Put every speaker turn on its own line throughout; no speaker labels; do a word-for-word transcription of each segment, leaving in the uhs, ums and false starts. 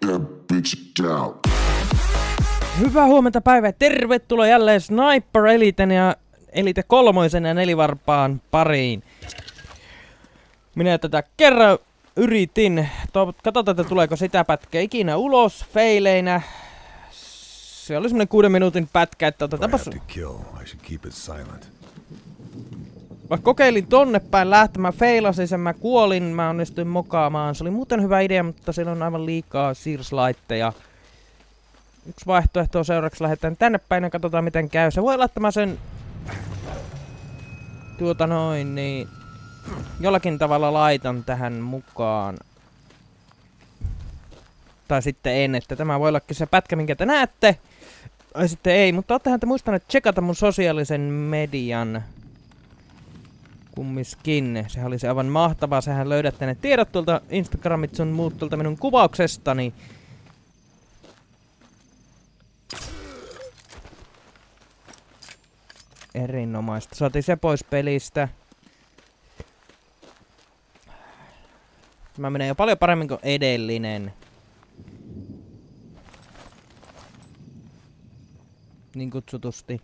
that bitch down.
Hyvää huomenta päivää. Tervetuloa jälleen Sniper Eliten ja Elite kolmoisen ja nelivarpaan pariin. Minä tätä kerran yritin. Katsotaan, että tuleeko sitä pätkää ikinä ulos feileinä. Se oli semmonen kuuden minuutin pätkä, että otetaanpas... Mä kokeilin tonne päin lähtemään, feilasin sen, mä kuolin, mä onnistuin mokaamaan. Se oli muuten hyvä idea, mutta siinä on aivan liikaa siirslaitteja. Yksi vaihtoehto on seuraavaksi lähdetään tänne päin ja katsotaan miten käy. Se voi laittaa sen... Tuota noin, niin... Jollakin tavalla laitan tähän mukaan. Tai sitten en, että tämä voi ollakin se pätkä, minkä te näette. Tai sitten ei, mutta oottehan te muistaneet tsekata mun sosiaalisen median. Kummiskin. Sehän olisi aivan mahtavaa. Sehän löydätte ne tiedot tuolta Instagramit sun muut tuolta minun kuvauksestani. Erinomaista. Saatiin se pois pelistä. Tämä menee jo paljon paremmin kuin edellinen. Niin kutsutusti.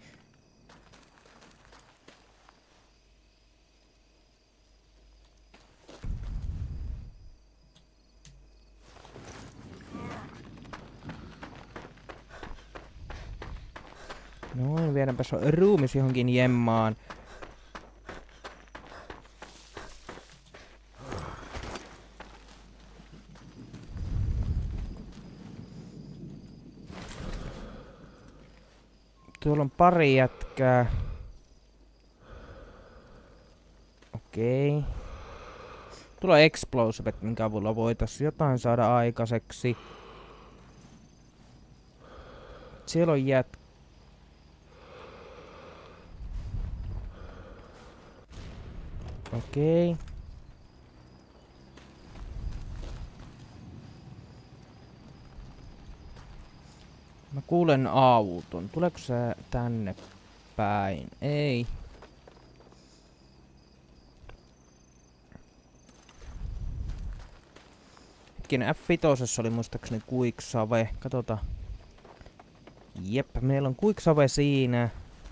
Noin, viedäänpä se ruumis johonkin jemmaan. Tuolla on pari jätkää. Okei. Tuolla on explosivet, minkä avulla voitaisiin jotain saada aikaiseksi. Siellä on jätkä. Okei. Mä kuulen auton. Tuleeko se tänne päin? Ei. Hetkinen, F viisi oli muistaakseni Quicksave. Katsotaan. Jep, meillä on Quicksave siinä.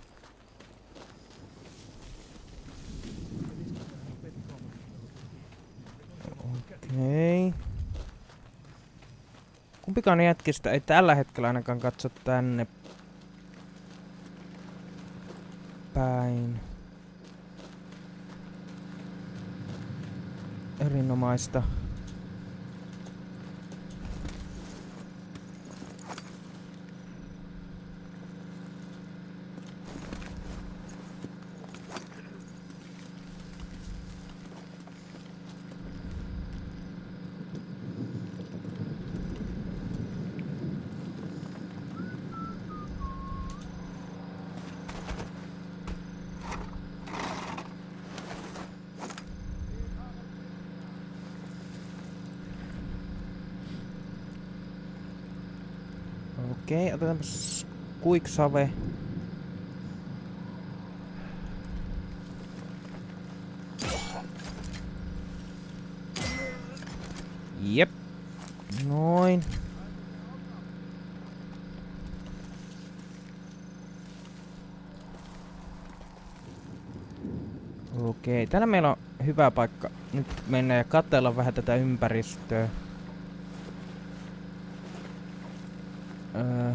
Okei. Kumpikaan jätkistä ei tällä hetkellä ainakaan katso tänne päin. Erinomaista. Okei, otetaanpas Quicksave. Jep. Noin. Okei, täällä meillä on hyvä paikka nyt mennä ja katsella vähän tätä ympäristöä. Öö.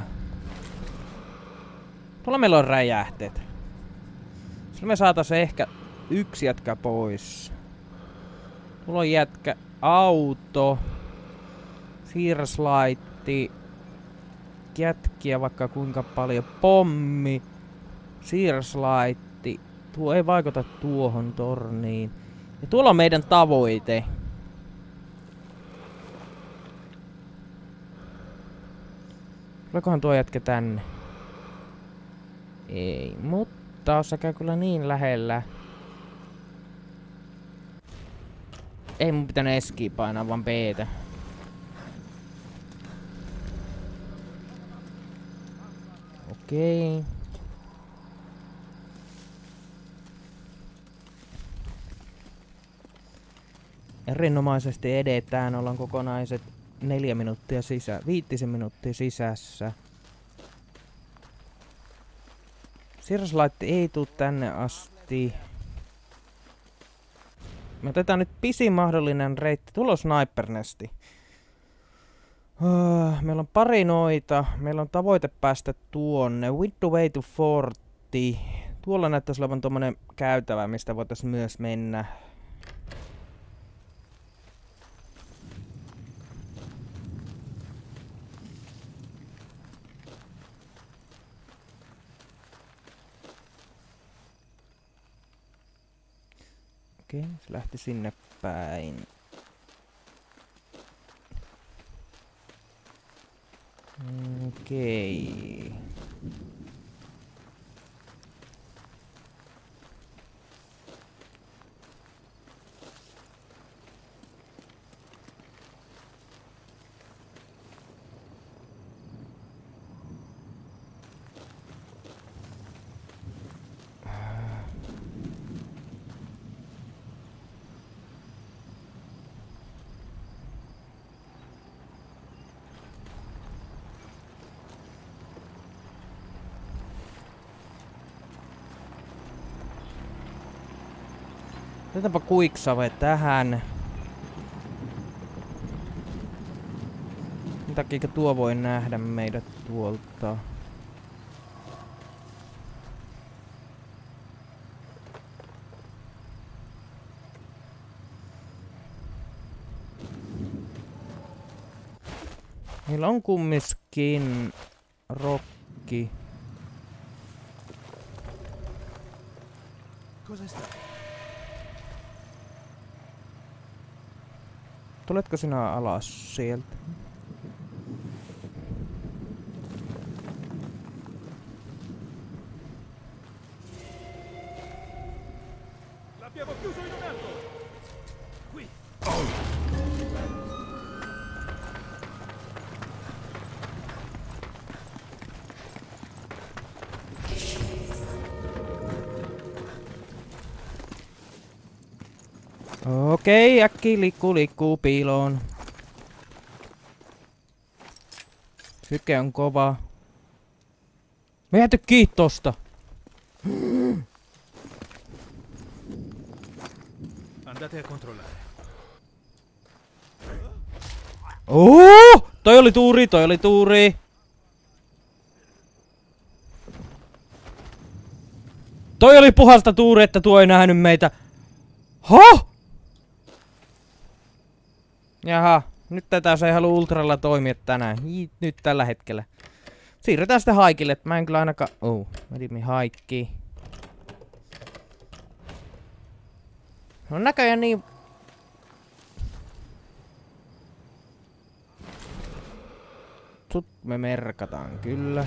Tuolla meillä on räjähteet. Sillä me saataisiin ehkä yksi jätkä pois. Tuolla on jätkä auto. Siirroslaitti. Jätkiä vaikka kuinka paljon. Pommi. Siirroslaitti. Tuo ei vaikuta tuohon torniin. Ja tuolla on meidän tavoite. Tuleekohan tuo jätkä tänne? Ei, mutta se käy kyllä niin lähellä. Ei mun pitänyt eskiä painaa, vaan B:tä. Okei. Erinomaisesti edetään, ollaan kokonaiset neljä minuuttia sisä, viitisen minuuttia sisässä. Sirslaitti ei tuu tänne asti. Me otetaan nyt pisin mahdollinen reitti. Tulo snipernesti. Uh, meillä on pari noita. Meillä on tavoite päästä tuonne. With the way to forty. Tuolla näyttäisi olevan tommonen käytävä, mistä voitais myös mennä. Okei, se lähti sinne päin. Okei. Otetaanpa quicksave tähän. Minkä takia tuo voi nähdä meidät tuolta? Meillä on kummiskin rokki. Tuletko sinä alas sieltä? Okei, äkki liikkuu, liikkuu piiloon. Syke on kova. Me jääty kiinni tosta.
Andate a controllare.
Oh! Toi oli tuuri, toi oli tuuri. Toi oli puhasta tuuri, että tuo ei nähnyt meitä. Huh? Jaha, nyt tätä se ei halua ultralla toimia tänään. J nyt tällä hetkellä. Siirrytään sitten haikille, että mä en kyllä ainakaan... Oh, mä timin haikkiin. No näköjään niin... Sut me merkataan kyllä.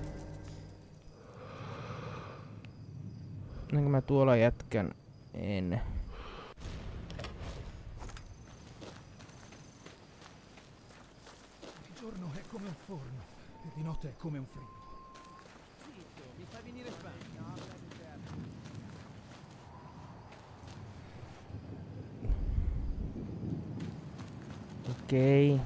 Näinkö mä tuolla jätkän? En.
Forno, e di notte è come un frigo. Zitto, mi fai venire sbaglio.
Okei.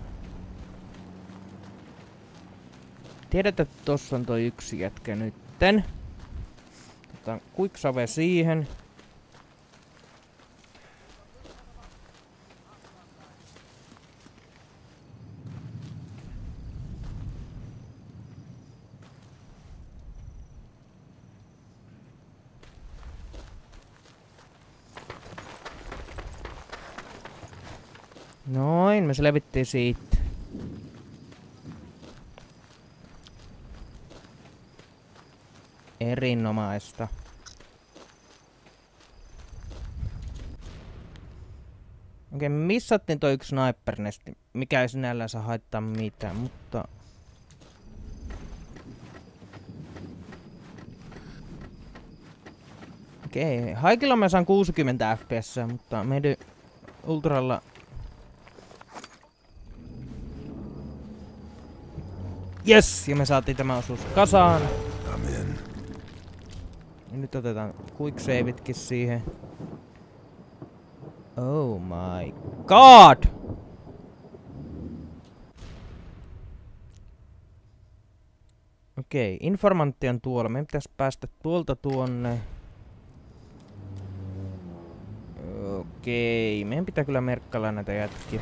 Tiedetään, että tossa on toi yksi jätkä nytten. Otetaan quicksave siihen. Noin, me selvittiin siitä. Erinomaista. Okei, me missattiin toi yksi snipernesti, mikä ei sinällänsä haittaa mitään, mutta... Okei, haikilla mä saan kuusikymmentä F P S, mutta meidän ultralla... Yes! Ja me saatiin tämä osuus kasaan.
Amen.
Ja nyt otetaan quicksavitkin siihen. Oh my god! Okei, informantti on tuolla. Meidän pitäisi päästä tuolta tuonne. Okei, meidän pitää kyllä merkkailla näitä jätkiä.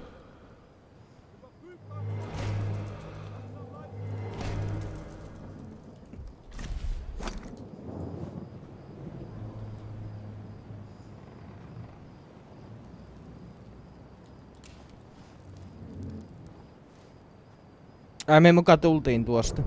Ai me mukaan tultiin tuosta.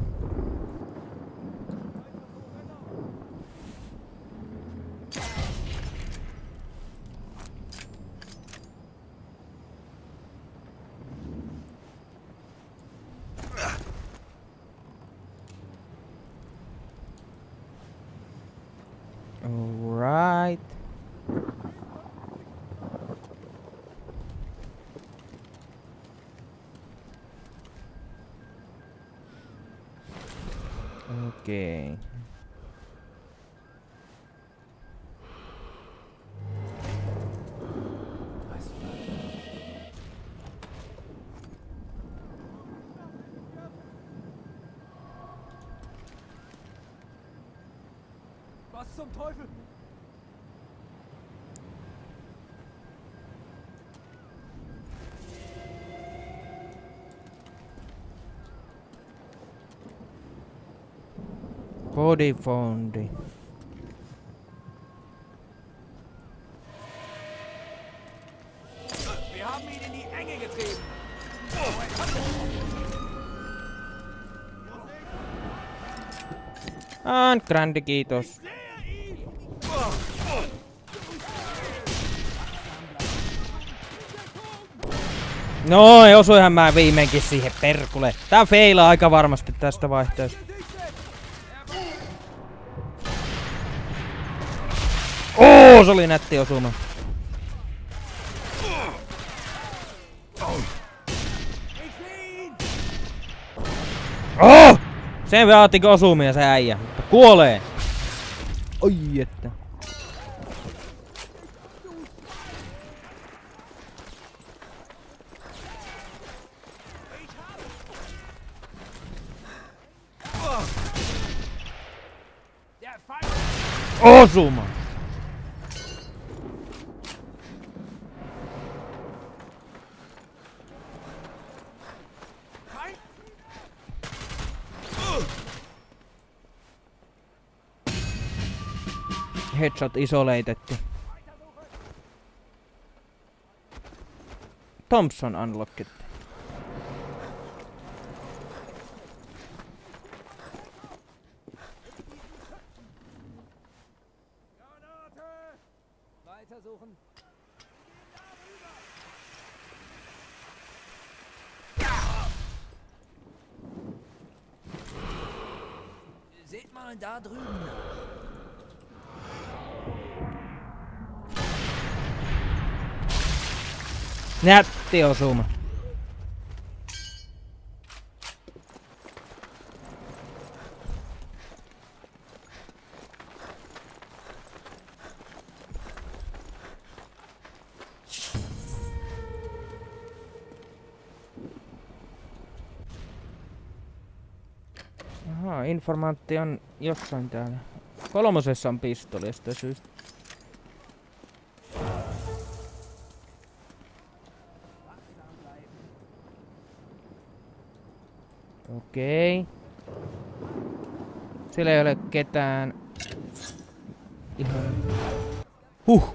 Alright. Okei.
Was zum Teufel?
Body fondi.
Wir haben ihn in die Enge getrieben.
Ah, grandi, kiitos. Noin, osuinhan mä viimeinkin siihen perkule. Tää feilaa aika varmasti tästä vaihteesta. Oo, se oli nätti osuma. Oh! Sen vaatiko osumia se äijä, mutta kuolee. Oi että. Osuma. Headshot isoleitetty. Thompson unlocked.
Weitersuchen. Seht mal da drüben.
Nätti osuma. Ahaa, informantti on jossain täällä. Kolmosessa on pistoli jostain syystä. Okei. Siellä ei ole ketään. Ihan. Huh.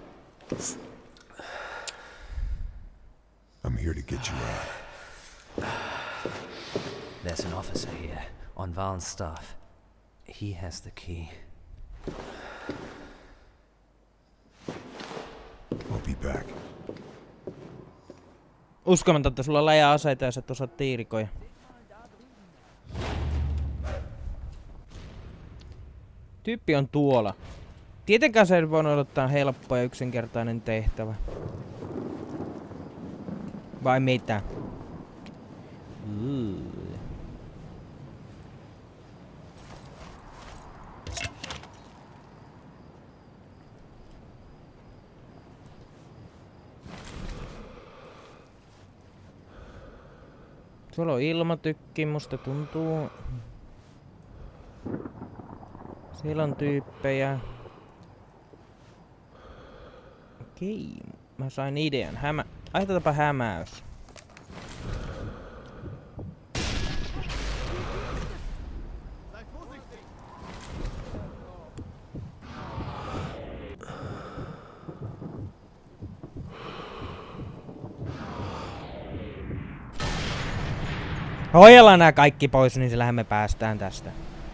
I'm here to get you out.
There's an officer here on Val's staff. He has the key.
I'll be back.
Uskomatta, että sulla on läjä aseita ja sä et osaa tiirikoja. Tyyppi on tuolla. Tietenkään se ei voinut odottaa helppo ja yksinkertainen tehtävä. Vai mitä? Mm. Sulla on ilmatykki, musta tuntuu. Siellä on tyyppejä. Okei. Mä sain idean. Hämä... Aiheutetaanpa hämäys. Hoidellaan nää kaikki pois, niin sillähän me päästään tästä.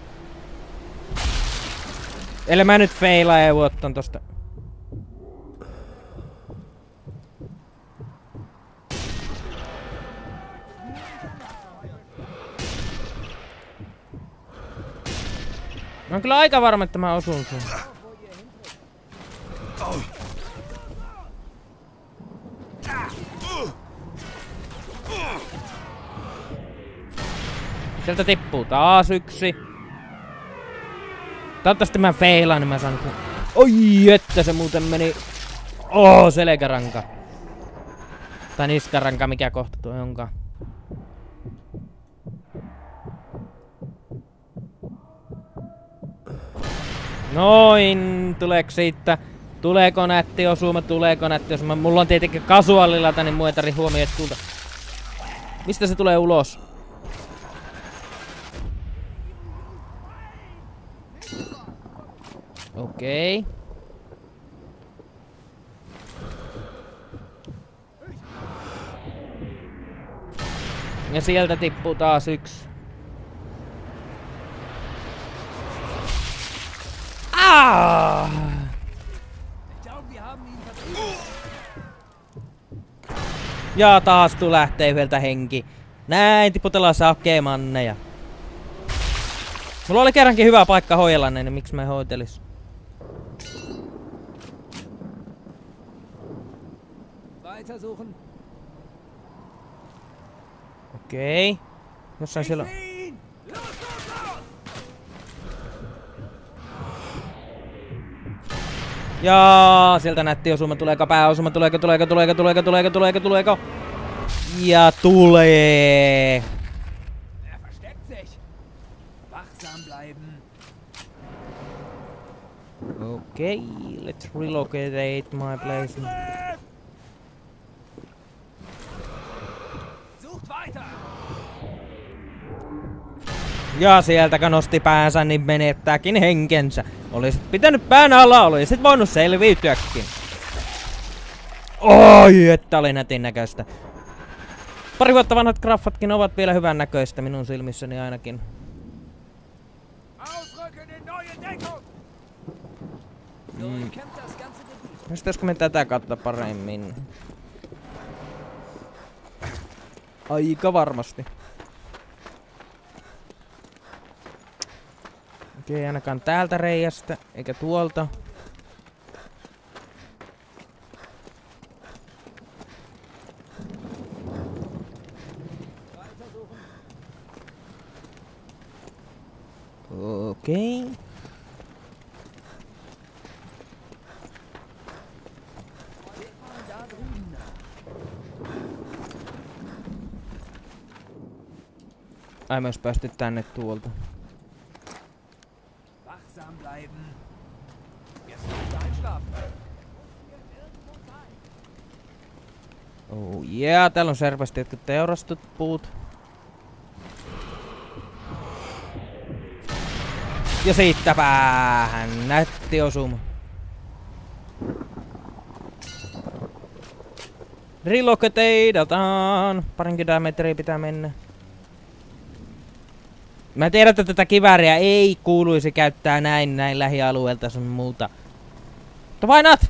Eli mä nyt feilaan ja vuottan tosta. Mä oon kyllä aika varma, että mä osun sun. Sieltä tippuu taas yksi. Toivottavasti mä feilaan, niin mä saan... Oi, että se muuten meni... Oh, selkäranka. Tai niskaranka, mikä kohta tuo onkaan. Noin, tuleeko siitä? Tuleeko nätti osuma, tuleeko nätti osuma? Mulla on tietenkin kasuaalilata, niin mua ei tarvi huomioon tulta. Mistä se tulee ulos? Okei. Okay. Ja sieltä tippuu taas yksi. Ah! Ja taas tuu lähtee yhdeltä henki. Näin tiputellaan sakemanneja. Mulla oli kerrankin hyvä paikka hoidella ne, niin miksi mä en hoitelis? Okei. Okay. Jossain siellä... Ja sieltä nätti osuma, tuleeko pääosuma, tuleeko, tuleeko, tuleeko, tuleeko, tuleeko, tuleeko, tuleeko. Ja tulee. Okei, okay, let's relocate my place. Ja sieltä nosti päänsä, niin menettääkin henkensä. Olisit pitänyt pään alla, olisit voinut selviytyäkin. Oi, että oli nätin näköistä. Pari vuotta vanhat graffatkin ovat vielä hyvän näköistä minun silmissäni ainakin. Mm. Pystytäisikö me tätä kautta paremmin? Aika varmasti. Okei, okay, ainakaan täältä reiästä, eikä tuolta. Okei. Okay. Ai, myös päästy tänne tuolta. Oh yeah, täällä on selvästi jotkut teurastut puut. Ja siitä päähän nätti osuma. Relocatedataan. Parinkymmenen metriä pitää mennä. Mä tiedän, että tätä kivääriä ei kuuluisi käyttää näin, näin lähialueelta sun muuta. Mutta why not?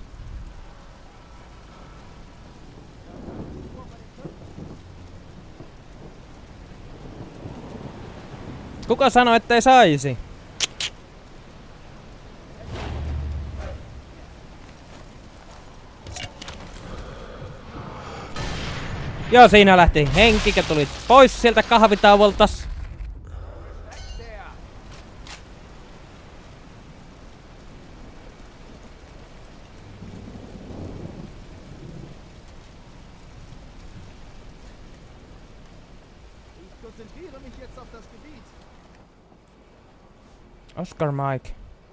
Kuka sanoi, ettei saisi? Joo, siinä lähti henki, ja tuli pois sieltä kahvitauoltas. Oscar Mike.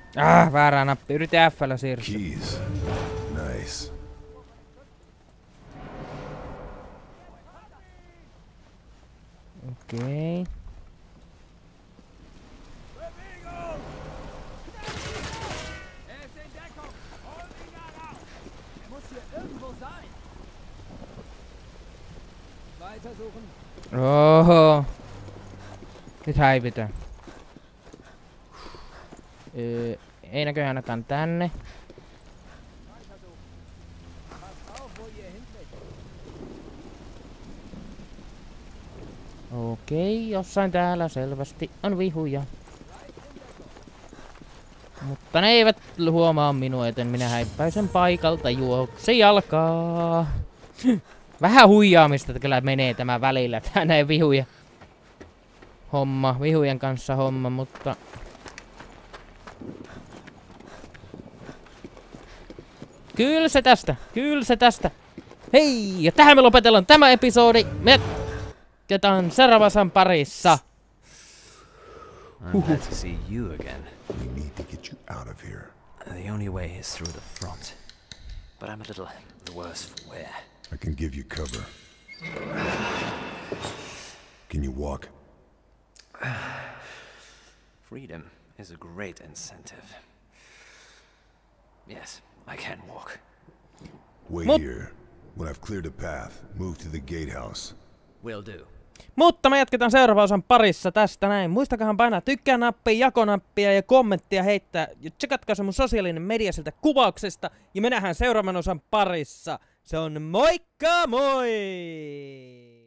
Ah, väärää nappi. Yritä F:llä siirtyä.
Keys. Nice.
Okei. Okay. Oho. Nyt häivitään. Öö, ei näköjään ainakaan tänne. Okei, jossain täällä selvästi on vihuja. Mutta ne eivät huomaa minua, joten minä häippäisen paikalta juoksi jalkaa. Vähän huijaamista kyllä menee tämä välillä, tää näin vihuja. Homma, vihujen kanssa homma, mutta... Kyllä se tästä, kyllä se tästä. Hei, ja tähän me lopetellaan tämä episodi. Me jatketaan seuraavassa parissa.
I'm glad to see you again.
We need to get you out of here.
The only way is through the front. But I'm a little the worse for wear.
I can give you cover. Can you walk?
Freedom is a great incentive. Yes, I can walk.
Wait
Mut-
here. When I've cleared a path, move to the gatehouse.
Will do.
Mutta me jatketaan seuraavan osan parissa tästä näin. Muistakahan painaa tykkää-nappia, jakonappia ja kommenttia heittää. Ja tsekatkaa se mun sosiaalinen media sieltä kuvauksesta. Ja me nähdään seuraavan osan parissa. Se on moikka moi!